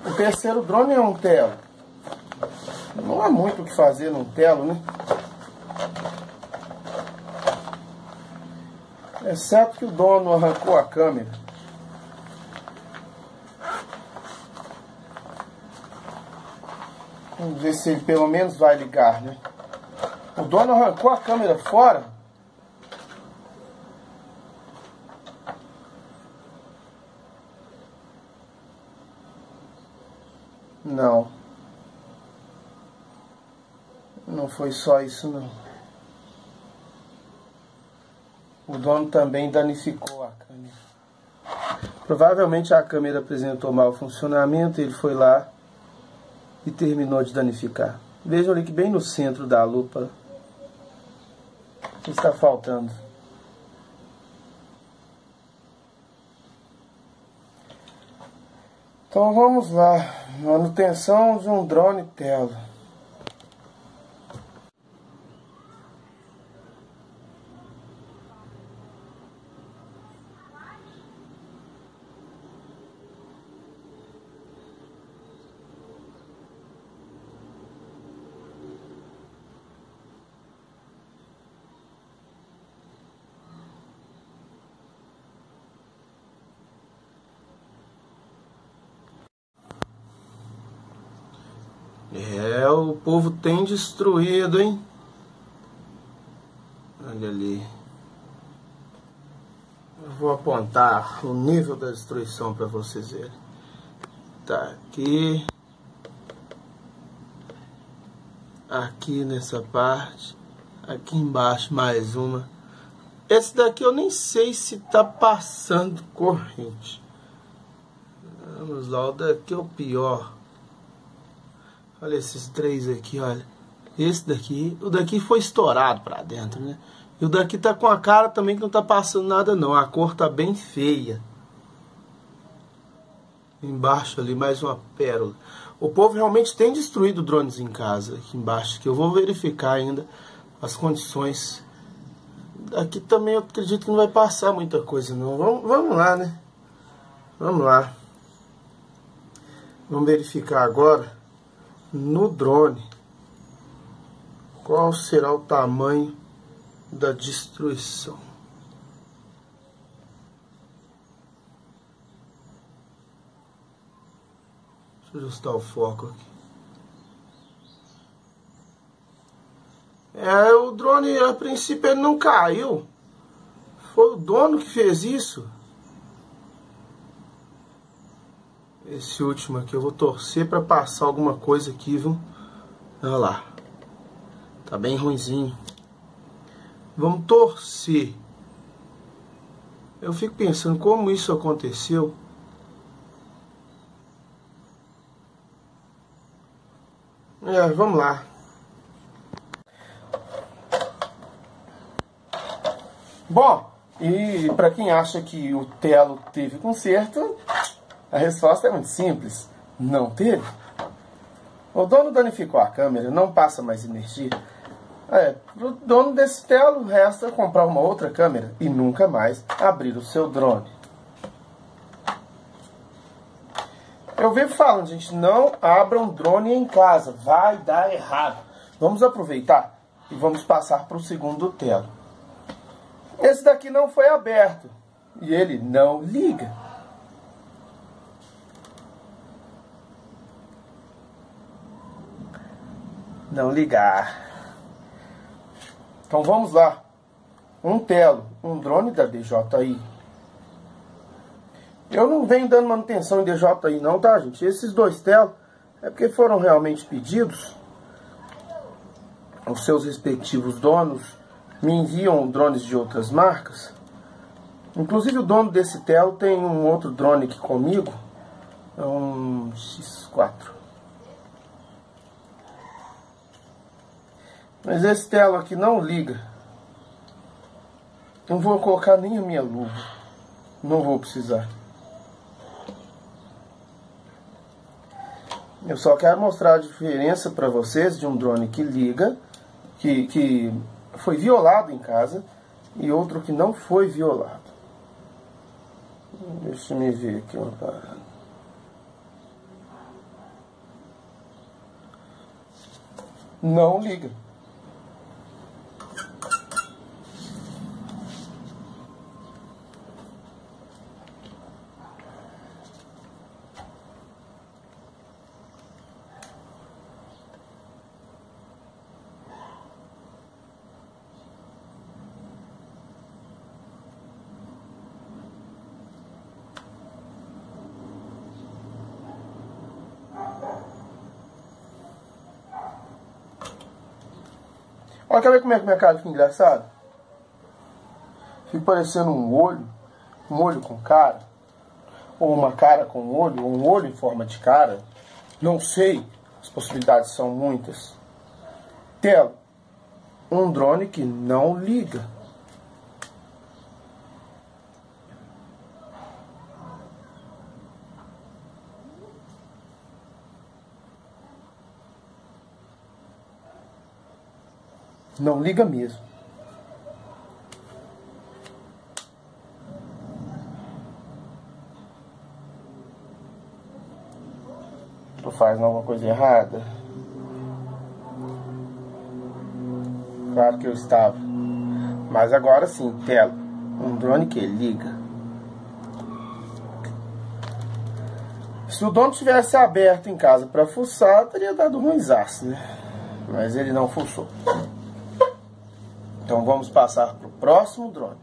O terceiro drone é um Telo. Não há muito o que fazer num Telo, né? Exceto que o dono arrancou a câmera. Vamos ver se ele pelo menos vai ligar, né? O dono arrancou a câmera fora. Não. Não foi só isso, não. O dono também danificou a câmera. Provavelmente a câmera apresentou mau funcionamento, ele foi lá e terminou de danificar. Vejam ali que bem no centro da lupa está faltando. Então vamos lá. Manutenção de um drone Telo. O povo tem destruído, hein? Olha ali. Eu vou apontar o nível da destruição para vocês verem. Tá aqui. Aqui nessa parte. Aqui embaixo mais uma. Esse daqui eu nem sei se tá passando corrente. Vamos lá, o daqui é o pior. Olha esses três aqui, olha. Esse daqui, o daqui foi estourado pra dentro, né? E o daqui tá com a cara também que não tá passando nada não. A cor tá bem feia. Embaixo ali mais uma pérola. O povo realmente tem destruído drones em casa, aqui embaixo. Que eu vou verificar ainda as condições. Aqui também eu acredito que não vai passar muita coisa não. Vamos lá, né? Vamos lá. Vamos verificar agora no drone qual será o tamanho da destruição. Deixa eu ajustar o foco aqui. O drone a princípio ele não caiu. Foi o dono que fez isso. Esse último aqui eu vou torcer para passar alguma coisa aqui, viu? Olha lá. Tá bem ruinzinho. Vamos torcer. Eu fico pensando como isso aconteceu. Vamos lá. Bom, e para quem acha que o Telo teve conserto, a resposta é muito simples. Não teve. O dono danificou a câmera, não passa mais energia. Pro dono desse Telo resta comprar uma outra câmera e nunca mais abrir o seu drone. Eu vivo falando, gente, não abra um drone em casa, vai dar errado. Vamos aproveitar e vamos passar para o segundo Telo. Esse daqui não foi aberto e ele não liga. Não ligar. Então vamos lá. Um Telo, um drone da DJI. Eu não venho dando manutenção em DJI não, tá, gente? Esses dois Telos é porque foram realmente pedidos. Os seus respectivos donos me enviam drones de outras marcas. Inclusive o dono desse Telo tem um outro drone aqui comigo. É um X4. Mas esse Telo aqui não liga. Não vou colocar nem a minha luva. Não vou precisar. Eu só quero mostrar a diferença para vocês de um drone que liga, que foi violado em casa, e outro que não foi violado. Deixa eu me ver aqui uma parada. não liga. Olha, quer ver como é que minha cara fica engraçada? Fica parecendo um olho com cara, ou uma cara com olho, ou um olho em forma de cara. Não sei, as possibilidades são muitas. Telo, um drone que não liga. Não liga mesmo. Tô fazendo alguma coisa errada? Claro que eu estava. Mas agora sim, tela. Um drone que liga. Se o dono tivesse aberto em casa para fuçar, teria dado ruinzaço, né? Mas ele não fuçou. Então vamos passar para o próximo drone.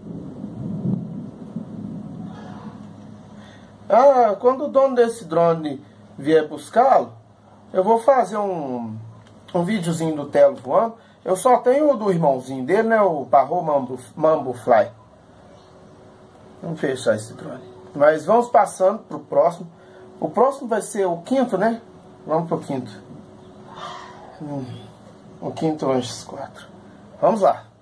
Quando o dono desse drone vier buscá-lo, eu vou fazer um videozinho do Telo voando. Eu só tenho o do irmãozinho dele, né? O Parrot Mambo Fly. Vamos fechar esse drone. Mas vamos passando para o próximo. O próximo vai ser o quinto, né? Vamos para o quinto. O quinto Anjos 4. Vamos lá.